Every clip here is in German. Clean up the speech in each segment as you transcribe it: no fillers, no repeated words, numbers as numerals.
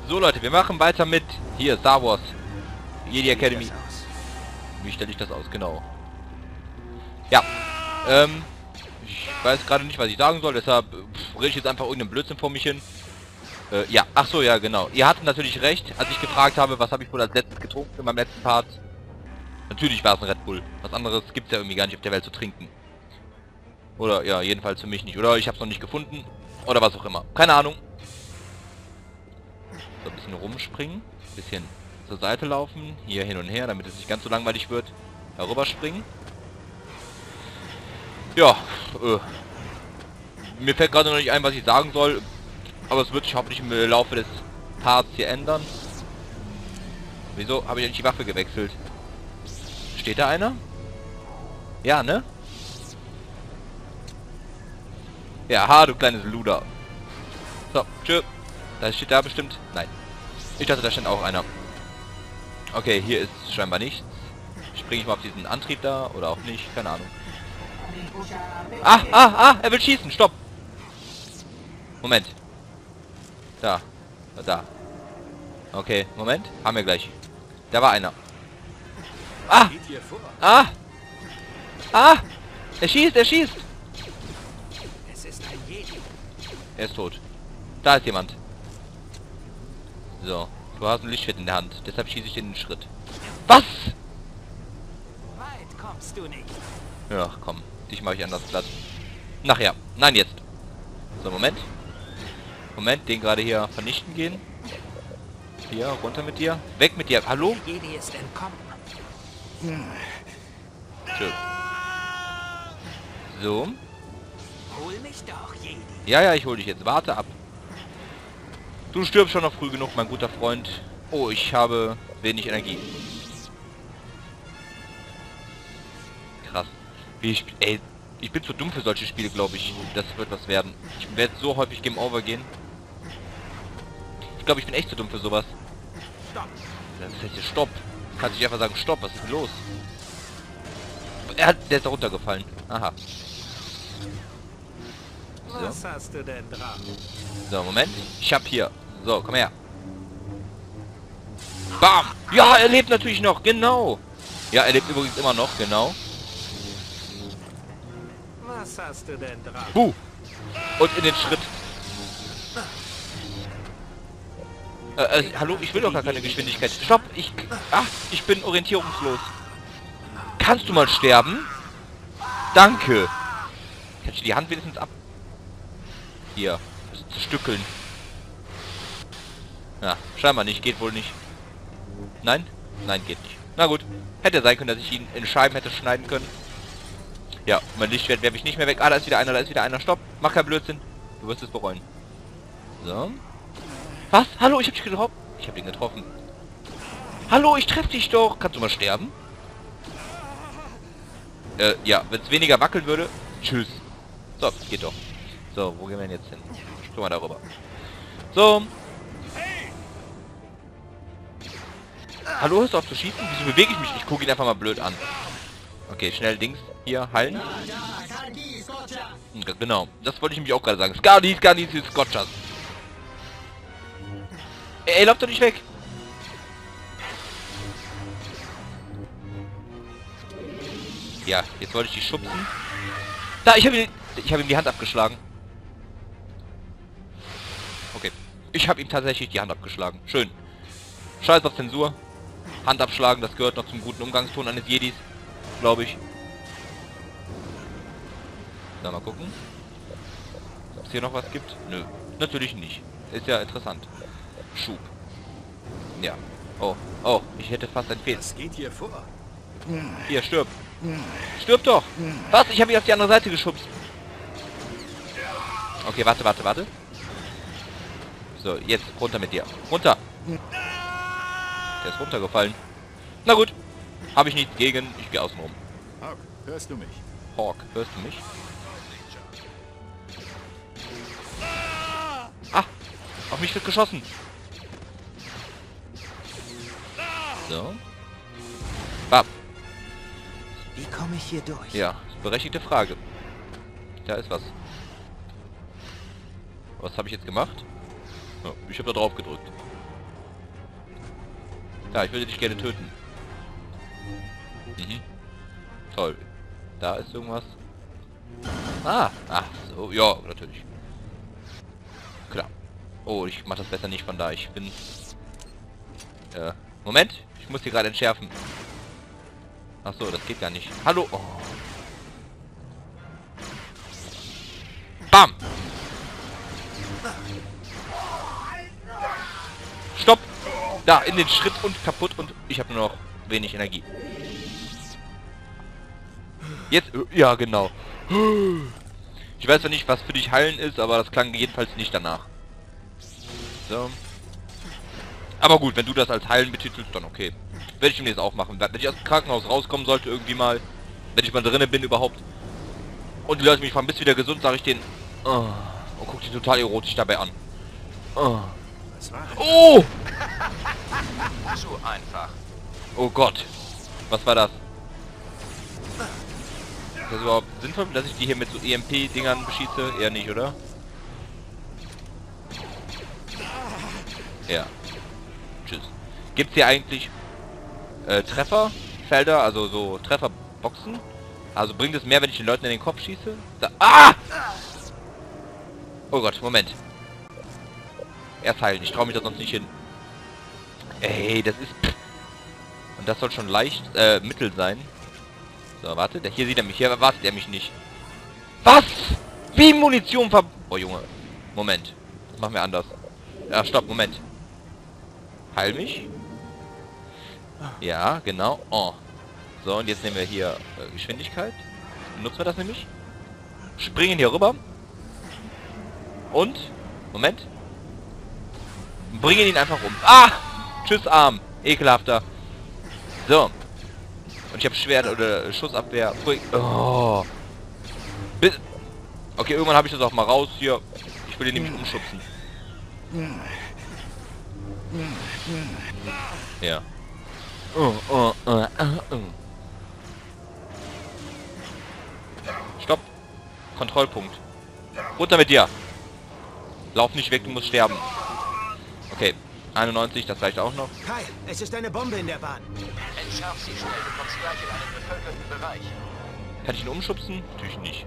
So Leute, wir machen weiter mit hier Star Wars Jedi Academy. Wie stelle ich das aus? Genau. Ja. Ich weiß gerade nicht, was ich sagen soll, deshalb rede ich jetzt einfach irgendeinen Blödsinn vor mich hin. Ja, ach so, ja, genau. Ihr hattet natürlich recht, als ich gefragt habe, was habe ich wohl als letztes getrunken in meinem letzten Part. Natürlich war es ein Red Bull. Was anderes gibt es ja irgendwie gar nicht auf der Welt zu trinken. Oder, ja, jedenfalls für mich nicht. Oder ich habe es noch nicht gefunden. Oder was auch immer. Keine Ahnung. So, ein bisschen rumspringen. Ein bisschen zur Seite laufen. Hier hin und her, damit es nicht ganz so langweilig wird. Herüber springen. Ja, mir fällt gerade noch nicht ein, was ich sagen soll. Aber es wird sich hoffentlich im Laufe des Parts hier ändern. Wieso habe ich eigentlich die Waffe gewechselt? Steht da einer? Ja, ne? Ja, ha, du kleines Luder. So, tschö. Da steht da bestimmt... Nein. Ich dachte, da stand auch einer. Okay, hier ist scheinbar nichts. Springe ich mal auf diesen Antrieb da oder auch nicht? Keine Ahnung. Er will schießen. Stopp. Moment. Da. Da. Okay, Moment. Haben wir gleich. Da war einer. Er schießt, er schießt. Er ist tot. Da ist jemand. So. Du hast ein Lichtschwert in der Hand. Deshalb schieße ich in den Schritt. Was? Weit kommst du nicht. Ja, komm. Dich mache ich anders platt. Nachher. Nein, jetzt. So, Moment. Moment, den gerade hier vernichten gehen. Hier, runter mit dir. Weg mit dir. Hallo? Jedi ist entkommen. Schön. So. Hol mich doch, Jedi. Ja, ich hole dich jetzt. Warte ab. Du stirbst schon noch früh genug, mein guter Freund. Oh, ich habe wenig Energie. Krass. Ich bin zu dumm für solche Spiele, glaube ich. Das wird was werden. Ich werde so häufig Game Over gehen. Ich glaube, ich bin echt zu dumm für sowas. Stopp. Das heißt hier Stopp. Kannst du nicht einfach sagen, Stopp, was ist denn los? Der ist da runtergefallen. Aha. Was hast du denn dran? So, Moment. Ich hab hier. So, komm her. Bam! Ja, er lebt natürlich noch, genau. Ja, er lebt übrigens immer noch, genau. Was hast du denn dran? Buh! Und in den Schritt. Hallo, ich will doch gar keine Geschwindigkeit. Stopp! Ich bin orientierungslos. Kannst du mal sterben? Danke! Kannst du die Hand wenigstens ab... Hier. Zerstückeln. Ja, scheinbar nicht. Geht wohl nicht. Nein? Nein, geht nicht. Na gut. Hätte sein können, dass ich ihn in Scheiben hätte schneiden können. Ja, mein Lichtschwert werfe ich nicht mehr weg. Ah, da ist wieder einer, da ist wieder einer. Stopp. Mach keinen Blödsinn. Du wirst es bereuen. So. Was? Hallo, ich hab dich getroffen. Ich hab ihn getroffen. Hallo, ich treffe dich doch. Kannst du mal sterben? Ja, wenn es weniger wackeln würde. Tschüss. So, geht doch. So, wo gehen wir denn jetzt hin? Springen wir darüber. So. Hallo, hörst du auf zu schießen? Wieso bewege ich mich? Ich gucke ihn einfach mal blöd an. Okay, schnell Dings. Hier, heilen. Genau, das wollte ich nämlich auch gerade sagen. Skardis, Scotchers. Ey, lauf doch nicht weg. Ja, jetzt wollte ich die schubsen. Da, ich habe ihm die Hand abgeschlagen. Okay. Ich habe ihm tatsächlich die Hand abgeschlagen. Schön. Scheiß auf Zensur. Hand abschlagen, das gehört noch zum guten Umgangston eines Jedis. Glaube ich. So, mal gucken. Ob es hier noch was gibt? Nö. Natürlich nicht. Ist ja interessant. Schub. Ja. Oh. Oh, ich hätte fast ein Fehler. Was geht hier vor? Hier, stirb. Stirb doch. Was? Ich habe ihn auf die andere Seite geschubst. Okay, warte. So, jetzt runter mit dir. Runter. Der ist runtergefallen. Na gut. Habe ich nichts gegen. Ich gehe außen rum. Hawk, hörst du mich? Hawk, hörst du mich? Ah! Auf mich wird geschossen. So. Bam. Wie komme ich hier durch? Ja, berechtigte Frage. Da ist was. Was habe ich jetzt gemacht? Oh, ich habe da drauf gedrückt. Ja, ich würde dich gerne töten. Mhm. Toll. Da ist irgendwas. Ah, ach so, ja, natürlich. Klar. Oh, ich mach das besser nicht von da. Ich bin... Moment, ich muss hier gerade entschärfen. Ach so, das geht gar nicht. Hallo. Oh. Bam. Stopp. Da, in den Schritt und kaputt und ich habe nur noch wenig Energie. Jetzt, ja genau. Ich weiß zwar nicht, was für dich heilen ist, aber das klang jedenfalls nicht danach. So. Aber gut, wenn du das als heilen betitelst, dann okay. Werde ich demnächst auch machen. Wenn ich aus dem Krankenhaus rauskommen sollte, irgendwie mal, wenn ich mal drinnen bin überhaupt, und die Leute mich fragen, bist du wieder gesund, sage ich denen, oh, und guck die total erotisch dabei an. Oh. Was war das? Oh! Zu einfach. Oh Gott. Was war das? Ist das überhaupt sinnvoll, dass ich die hier mit so EMP-Dingern beschieße? Eher nicht, oder? Ja. Tschüss. Gibt's hier eigentlich Trefferfelder, also so Trefferboxen? Also bringt es mehr, wenn ich den Leuten in den Kopf schieße? Da, ah! Oh Gott, Moment. Erst heilen, ich traue mich da sonst nicht hin. Ey, das ist... Und das soll schon leicht, mittel sein. So, warte, hier sieht er mich, hier erwartet er mich nicht. Was? Wie Munition ver... Oh, Junge. Moment. Das machen wir anders. Ja, stopp, Moment. Heil mich. Ja, genau. Oh. So, und jetzt nehmen wir hier Geschwindigkeit. Nutzen wir das nämlich. Springen hier rüber. Und... Moment. Bringen ihn einfach um. Ah! Tschüss, Arm. Ekelhafter. So. Und ich habe Schwert oder Schussabwehr. Oh. Okay, irgendwann habe ich das auch mal raus hier. Ich will ihn nämlich umschubsen. Ja. Stopp. Kontrollpunkt. Runter mit dir. Lauf nicht weg, du musst sterben. Okay. 91, das reicht auch noch. Kyle, es ist eine Bombe in der Bahn. Entschärf sie schnell, du kommst gleich in einen bevölkerten Bereich. Kann ich ihn umschubsen? Natürlich nicht.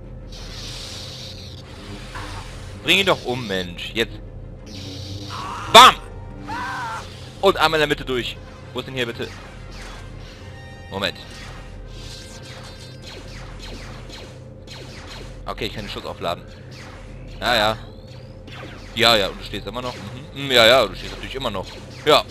Bring ihn doch um, Mensch. Jetzt. Bam! Und einmal in der Mitte durch. Wo ist denn hier bitte? Moment. Okay, ich kann den Schuss aufladen. Ja, ja. Ja, ja, und du stehst immer noch. Mhm. Ja, ja, du stehst natürlich immer noch. Ja.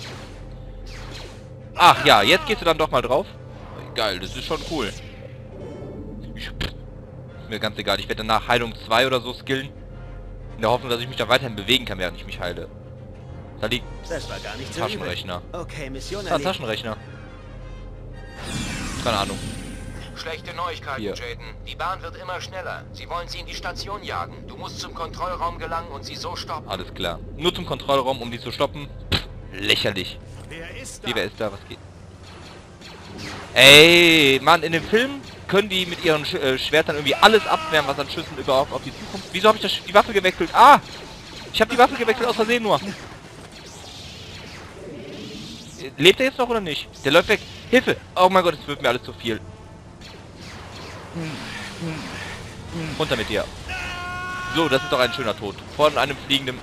Ach ja, jetzt gehst du dann doch mal drauf. Geil, das ist schon cool. Ist mir ganz egal. Ich werde danach Heilung 2 oder so skillen. In der Hoffnung, dass ich mich da weiterhin bewegen kann, während ich mich heile. Da liegt Das war gar nicht so Taschenrechner. übel. Okay, Mission Ah, erledigt. Taschenrechner. Keine Ahnung. Schlechte Neuigkeiten, Hier. Jaden. Die Bahn wird immer schneller. Sie wollen sie in die Station jagen. Du musst zum Kontrollraum gelangen und sie so stoppen. Alles klar. Nur zum Kontrollraum, um die zu stoppen. Pff, lächerlich. Wer ist Wie, da? wer ist da? Was geht? Ey, Mann, in dem Film können die mit ihren Schwertern irgendwie alles abwehren, was an Schüssen überhaupt auf die zukommt. Wieso habe ich die Waffe gewechselt? Ah! Ich habe die Waffe gewechselt aus Versehen nur. Lebt er jetzt noch oder nicht? Der läuft weg. Hilfe! Oh mein Gott, es wird mir alles zu viel. Runter mit dir. So, das ist doch ein schöner Tod. Von einem fliegenden...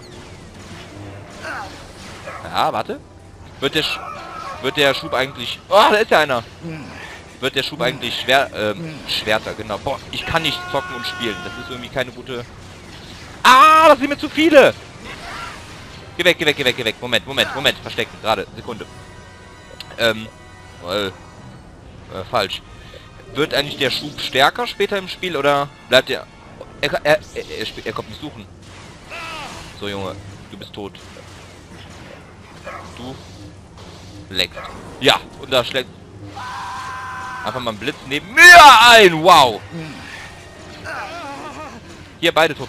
Ja, warte. Wird der Schub eigentlich... Oh, da ist ja einer. Wird der Schub eigentlich schwerter, genau. Boah, ich kann nicht zocken und spielen. Das ist irgendwie keine gute... Ah, das sind mir zu viele! Geh weg, geh weg, geh weg, geh weg. Moment. Verstecken, gerade. Sekunde. Falsch. Wird eigentlich der Schub stärker später im Spiel oder bleibt er... Er kommt mich suchen. So, Junge. Du bist tot. Du leckst. Ja, und da schlägt... Einfach mal ein Blitz neben mir ein. Wow. Hier, beide tot.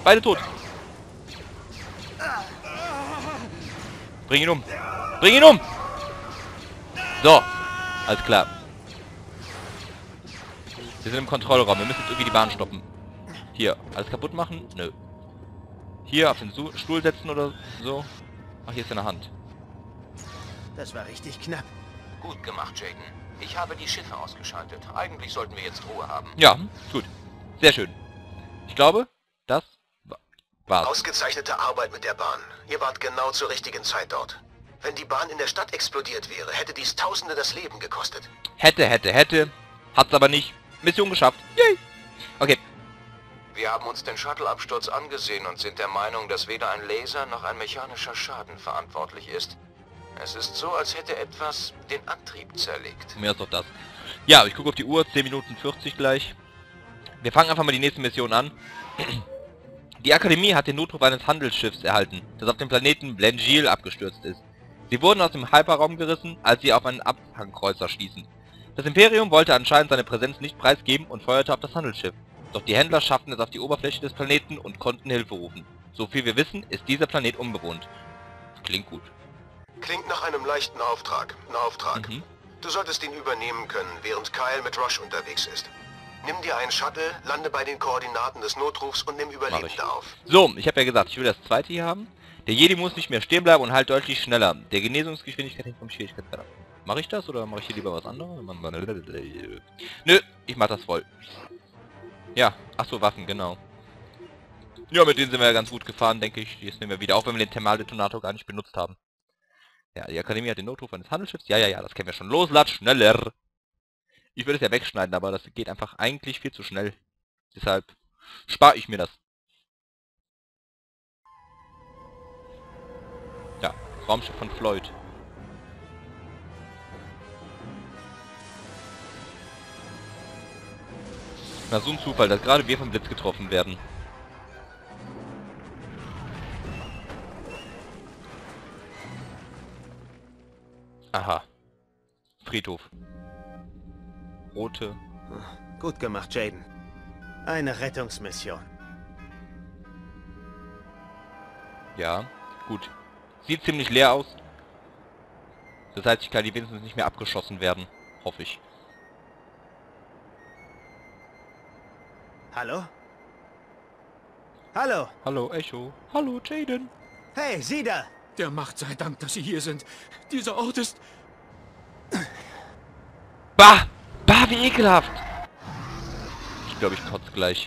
Bring ihn um. So. Alles klar. Wir sind im Kontrollraum. Wir müssen jetzt irgendwie die Bahn stoppen. Hier. Alles kaputt machen? Nö. Hier auf den Stuhl setzen oder so. Ach, hier ist eine Hand. Das war richtig knapp. Gut gemacht, Jaden. Ich habe die Schiffe ausgeschaltet. Eigentlich sollten wir jetzt Ruhe haben. Ja, gut. Sehr schön. Ich glaube, das war's. Ausgezeichnete Arbeit mit der Bahn. Ihr wart genau zur richtigen Zeit dort. Wenn die Bahn in der Stadt explodiert wäre, hätte dies Tausende das Leben gekostet. Hätte. Hat's aber nicht. Mission geschafft. Yay! Okay. Wir haben uns den Shuttle-Absturz angesehen und sind der Meinung, dass weder ein Laser noch ein mechanischer Schaden verantwortlich ist. Es ist so, als hätte etwas den Antrieb zerlegt. Mehr ist doch das. Ja, ich gucke auf die Uhr. 10 Minuten 40 gleich. Wir fangen einfach mal die nächste Mission an. Die Akademie hat den Notruf eines Handelsschiffs erhalten, das auf dem Planeten Blengil abgestürzt ist. Sie wurden aus dem Hyperraum gerissen, als sie auf einen Abhangkreuzer stießen. Das Imperium wollte anscheinend seine Präsenz nicht preisgeben und feuerte auf das Handelsschiff. Doch die Händler schafften es auf die Oberfläche des Planeten und konnten Hilfe rufen. So viel wir wissen, ist dieser Planet unbewohnt. Klingt gut. Klingt nach einem leichten Auftrag. Ein Auftrag. Du solltest ihn übernehmen können, während Kyle mit Rush unterwegs ist. Nimm dir einen Shuttle, lande bei den Koordinaten des Notrufs und nimm Überlebende auf. So, ich habe ja gesagt, ich will das zweite hier haben. Der Jedi muss nicht mehr stehen bleiben und halt deutlich schneller. Der Genesungsgeschwindigkeit hängt vom Schwierigkeitsgrad ab. Mache ich das oder mache ich hier lieber was anderes? Nö, ich mach das voll. Ja, achso, Waffen, genau. Ja, mit denen sind wir ja ganz gut gefahren, denke ich. Jetzt nehmen wir wieder, auch wenn wir den Thermaldetonator gar nicht benutzt haben. Ja, die Akademie hat den Notruf eines Handelsschiffs. Ja, das kennen wir schon. Los, Latsch, schneller! Ich würde es ja wegschneiden, aber das geht einfach eigentlich viel zu schnell. Deshalb spare ich mir das. Ja, Raumschiff von Floyd. Na, so ein Zufall, dass gerade wir vom Blitz getroffen werden. Aha. Friedhof. Rote. Gut gemacht, Jaden. Eine Rettungsmission. Ja, gut. Sieht ziemlich leer aus. Das heißt, ich kann die wenigstens nicht mehr abgeschossen werden. Hoffe ich. Hallo? Hallo? Hallo, Echo. Hallo, Jaden. Hey, sieh da! Der Macht sei Dank, dass Sie hier sind. Dieser Ort ist... Bah! Bah, wie ekelhaft! Ich glaube, ich kotze gleich.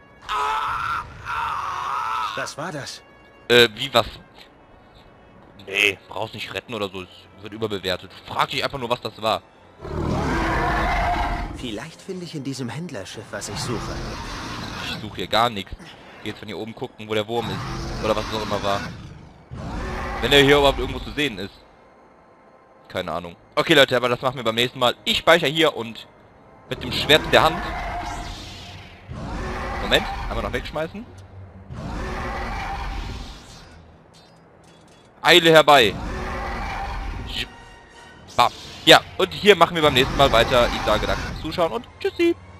Was war das? Wie was? Nee, brauchst nicht retten oder so. Es wird überbewertet. Frag dich einfach nur, was das war. Vielleicht finde ich in diesem Händlerschiff, was ich suche. Ich suche hier gar nichts. Geh jetzt von hier oben gucken, wo der Wurm ist. Oder was es auch immer war. Wenn er hier überhaupt irgendwo zu sehen ist. Keine Ahnung. Okay, Leute, aber das machen wir beim nächsten Mal. Ich speichere hier und mit dem Schwert in der Hand. Moment, einmal noch wegschmeißen. Eile herbei. Bam. Ja, und hier machen wir beim nächsten Mal weiter. Ich sage danke fürs Zuschauen und tschüssi.